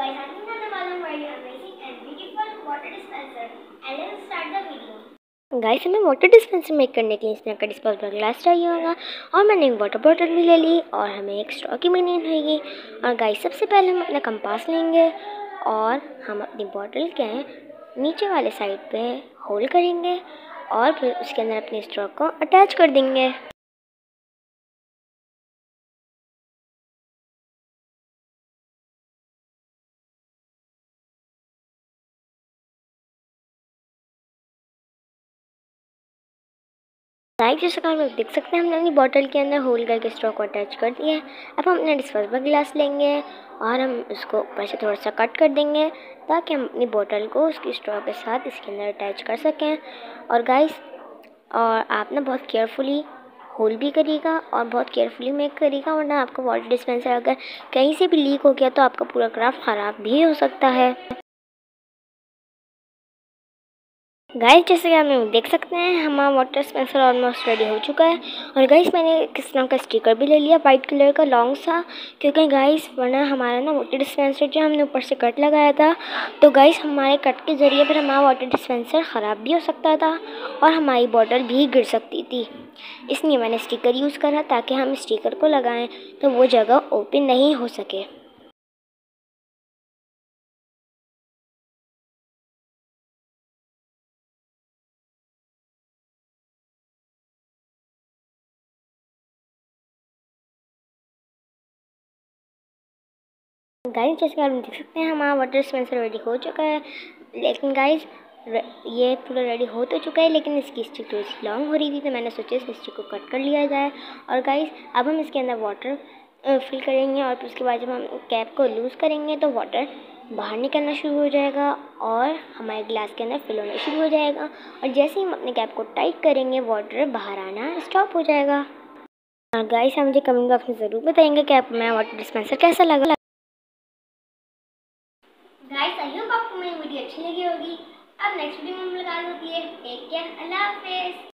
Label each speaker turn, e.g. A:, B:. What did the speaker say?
A: guys, I think that was a very amazing and beautiful water dispenser. And let's start the video. Guys, हमें water dispenser make करने के लिए इस तरह का डिस्पोजेबल ग्लास चाहिए होगा और मैंने एक वाटर बॉटल भी ले ली और हमें एक स्ट्रॉ की भी नीड होगी। और गाइस, सबसे पहले हम अपना कंपास लेंगे और हम अपनी बॉटल के नीचे वाले साइड पे होल करेंगे और फिर उसके अंदर अपने स्ट्रॉ को अटैच कर देंगे। गाइस, जैसे कि आप लोग देख सकते हैं हमने अपनी बॉटल के अंदर होल करके स्ट्रॉ को अटैच कर दिया है। अब हम अपना डिस्पोजेबल ग्लास लेंगे और हम उसको ऊपर से थोड़ा सा कट कर देंगे ताकि हम अपनी बॉटल को उसकी स्ट्रॉ के साथ इसके अंदर अटैच कर सकें। और गाइस, और आप ना बहुत केयरफुली होल भी करिएगा और बहुत केयरफुली मेक करिएगा, वरना आपका वाटर डिस्पेंसर अगर कहीं से भी लीक हो गया तो आपका पूरा क्राफ्ट ख़राब भी हो सकता है। गाइस, जैसे कि आप लोग देख सकते हैं हमारा वाटर डिस्पेंसर ऑलमोस्ट रेडी हो चुका है। और गाइस, मैंने किस तरह का स्टिकर भी ले लिया वाइट कलर का लॉन्ग सा, क्योंकि गाइस वरना हमारा ना वाटर डिस्पेंसर जो हमने ऊपर से कट लगाया था तो गाइस हमारे कट के ज़रिए पर हमारा वाटर डिस्पेंसर ख़राब भी हो सकता था और हमारी बॉटल भी गिर सकती थी। इसलिए मैंने स्टिकर यूज़ करा ताकि हम स्टिकर को लगाएँ तो वो जगह ओपन नहीं हो सके। गाइस, जैसे कि आप देख सकते हैं हमारा वाटर डिस्पेंसर रेडी हो चुका है। लेकिन गाइस, ये पूरा रेडी हो तो चुका है लेकिन इसकी स्टिक थोड़ी सी लॉन्ग हो रही थी तो मैंने सोचा इस स्टिक को कट कर लिया जाए। और गाइस, अब हम इसके अंदर वाटर फिल करेंगे और फिर उसके बाद जब हम कैप को लूज़ करेंगे तो वाटर बाहर निकलना शुरू हो जाएगा और हमारे ग्लास के अंदर फिल होना शुरू हो जाएगा। और जैसे ही हम अपने कैप को टाइट करेंगे वाटर बाहर आना स्टॉप हो जाएगा। और गाइस, आप मुझे कमेंट बॉक्स में ज़रूर बताएंगे कि आपको मेरा वाटर डिस्पेंसर कैसा लगा। गाइस, आई होप आपको मेरी वीडियो अच्छी लगी होगी। अब नेक्स्ट वीडियो में मुलाकात होती है। टेक केयर, अल्लाह हाफिज़।